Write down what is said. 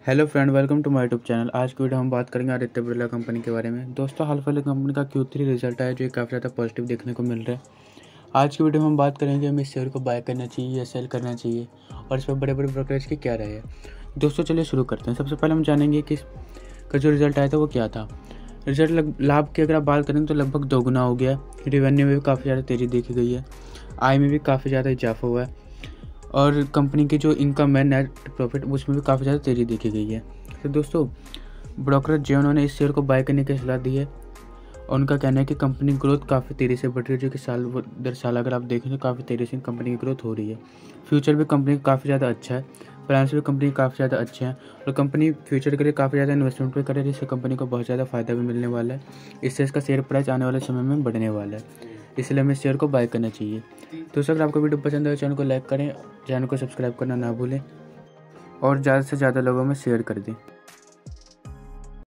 Hello friend, welcome to my YouTube channel. आज की video हम बात करेंगे आदित्य बिरला कंपनी के बारे में। दोस्तों, हाल फिलहाल कंपनी का Q3 रिजल्ट आया जो काफ़ी ज़्यादा पॉजिटिव देखने को मिल रहा है। आज की वीडियो में हम बात करेंगे हमें इस शेयर को बाय करना चाहिए या सेल करना चाहिए और इस पर बड़े बड़े ब्रोकरेज की क्या राय है। दोस्तों चलिए शुरू करते हैं। सबसे पहले हम जानेंगे कि इसका जो रिजल्ट आया था वो क्या था। रिजल्ट लाभ की अगर आप बात करें तो लगभग दोगुना हो गया। रेवेन्यू में भी काफ़ी ज़्यादा तेज़ी देखी गई है, आय में भी काफ़ी ज़्यादा इजाफा हुआ है और कंपनी की जो इनकम है, नेट प्रॉफिट, उसमें भी काफ़ी ज़्यादा तेज़ी देखी गई है। तो दोस्तों, ब्रोकरेज जो उन्होंने इस शेयर को बाय करने की सलाह दी है और उनका कहना है कि कंपनी ग्रोथ काफ़ी तेज़ी से बढ़ रही है, जो कि साल दर साल अगर आप देखें तो काफ़ी तेज़ी से कंपनी की ग्रोथ हो रही है। फ्यूचर भी कंपनी का काफ़ी ज़्यादा अच्छा है, फाइनेंस भी कंपनी काफ़ी ज़्यादा अच्छे हैं और कंपनी फ्यूचर के लिए काफ़ी ज़्यादा इन्वेस्टमेंट भी करे, जिससे कंपनी को बहुत ज़्यादा फ़ायदा भी मिलने वाला है। इससे इसका शेयर प्राइस आने वाले समय में बढ़ने वाला है, इसलिए हमें शेयर को बाय करना चाहिए। तो अगर आपको वीडियो पसंद आए चैनल को लाइक करें, चैनल को सब्सक्राइब करना ना भूलें और ज़्यादा से ज़्यादा लोगों में शेयर कर दें।